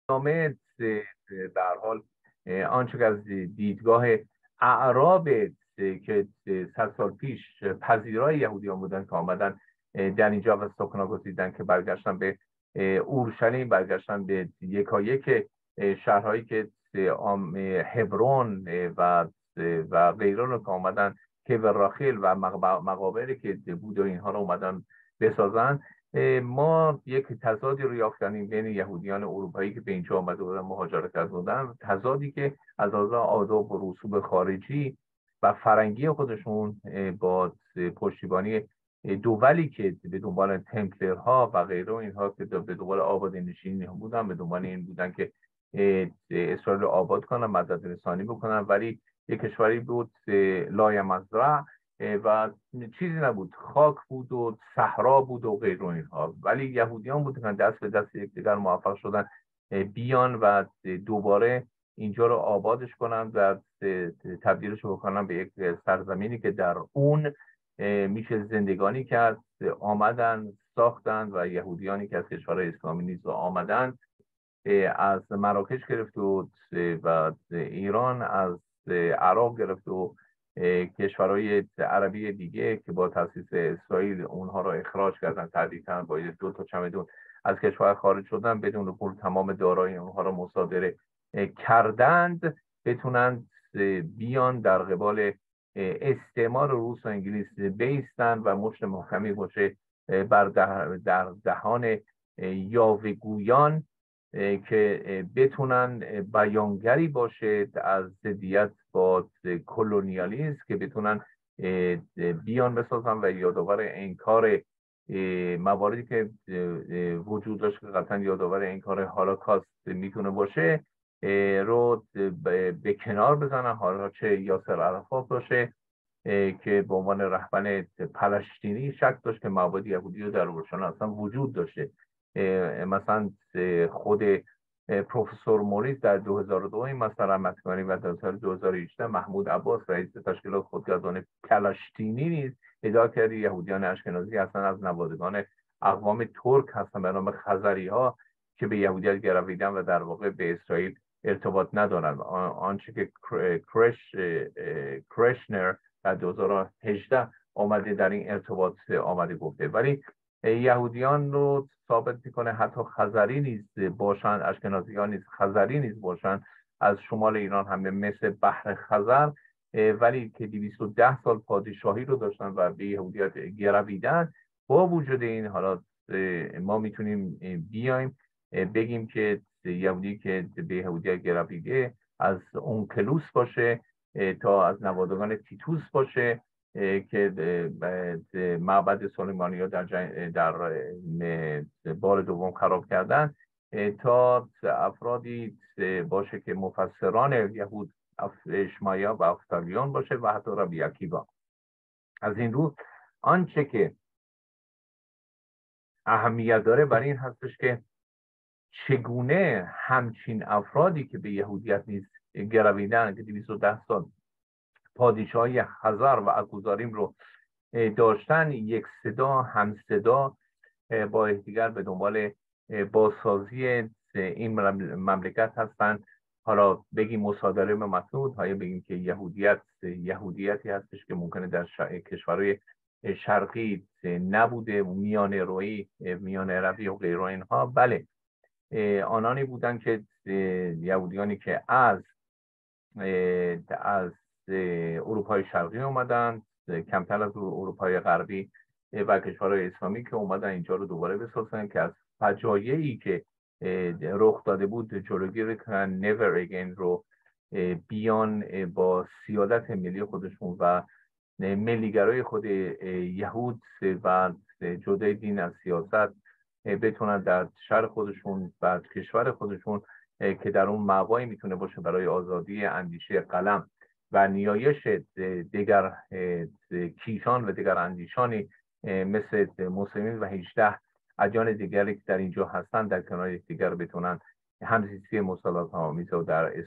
نامه به هر حال آنچه که از دیدگاه اعراب که 100 سال پیش پذیرای یهودیان بودن که آمدن در اینجا و سکنا گزیدن، که برگشتن به اورشلیم، برگشتن به یکایک شهرهایی که هبرون و غیره رو که آمدن که راخیل و مقابری که بود و اینها رو اومدن بسازن. ما یک تضادی رو یافت کردیم بین یهودیان اروپایی که به اینجا آمده بودن، مهاجرت کرده بودن، تضادی که از نظر آداب و رسوم خارجی و فرنگی خودشون با پشتیبانی دولی که به دنبال تمپلرها و غیره اینها که به دنبال آباد نشینی بودن، به دنبال این بودن که اسرائیل رو آباد کنن، مدد رسانی بکنن، ولی یک کشوری بود لایمزرع و چیزی نبود، خاک بود و صحرا بود و غیر اینها، ولی یهودیان بودن که دست به دست یکدیگر موفق شدن بیان و دوباره اینجا رو آبادش کنن و تبدیلش بکنن به یک سرزمینی که در اون میشه زندگانی کرد. آمدن ساختن و یهودیانی که از کشورهای اسلامی نیز آمدن، از مراکش گرفت و ایران، از عراق گرفت و کشورهای عربی دیگه که با تاسیس اسرائیل اونها رو اخراج کردن، تبعیداً با 2 تا چمدون از کشور خارج شدن، بدون پول تمام دارایی اونها رو مصادره کردند، بتونن بیان در قبال استعمار روس و انگلیس بیستن و مشت محکمی باشه در دهان یاوه‌گویان که بتونن بیانگری باشه از ضدیت با کلونیالیسم، که بتونن بیان بسازن و یادآور انکار مواردی که وجود داشت که قطعا یادآور انکار هولوکاست میتونه باشه رو به کنار بزنن. حالا چه یاسر عرفات باشه که به عنوان رهبر پلسطینی شک داشت که مواد یهودی رو در اورشلیم اصلا وجود داشته. مثلا خود پروفسور موریس در 2002 این مسئله مطرح و در سال 2018 محمود عباس رئیس تشکیلات خودگردان پلسطینی نیز ادعا کرد یهودیان اشکنازی اصلا از نوادگان اقوام ترک هستند به نام خزری ها که به یهودیت گرویدن و در واقع به اسرائیل ارتباط ندارند. آنچه که کرشنر در 2018 آمده در این ارتباط آمده گفته، ولی یهودیان رو ثابت میکنه حتی خزری نیز باشند، اشکنازیان نیز خزری نیز باشند، از شمال ایران همه مثل بحر خزر، ولی که 210 سال پادشاهی رو داشتن و به یهودیت گرویدن. با وجود این حالات ما میتونیم بیایم بگیم که یهودی که به یهودیت گرویده از اونکلوس باشه تا از نوادگان تیتوس باشه که معبد سلیمانیا در بار دوم خراب کردن، تا افرادی باشه که مفسران یهود اشمایا و افتالیون باشه و حتی ربی عکیبا. از این رو آنچه که اهمیت داره برای این هستش که چگونه همچین افرادی که به یهودیت نیز گرویدن، که 210 سال پادشاهی خزر و اکوزاریم رو داشتن، یک صدا هم صدا با یکدیگر به دنبال بازسازی این مملکت هستند. حالا بگیم مصادره به مطلوب، های بگیم که یهودیتی هستش که ممکنه در کشورهای شرقی نبوده، میان روی، میان عربی و غیره اینها. بله، آنانی بودن که یهودیانی که از اروپای شرقی اومدن، کمتر از اروپای غربی و کشورهای اسلامی که اومدن اینجا رو دوباره بسازن، که از فجایعی که رخ داده بود جلوگیری کنن، never again رو بیان با سیادت ملی خودشون و ملیگرای خود یهود و جدای دین از سیاست بتونن در شهر خودشون و کشور خودشون که در اون مأوایی میتونه باشه برای آزادی اندیشه قلم و نیایش دیگر کیشان و دیگر اندیشانی مثل مسلمین و 18 ادیان دیگری که در اینجا هستن در کنار یکدیگر بتونن همزیستی مساوات آمیز و در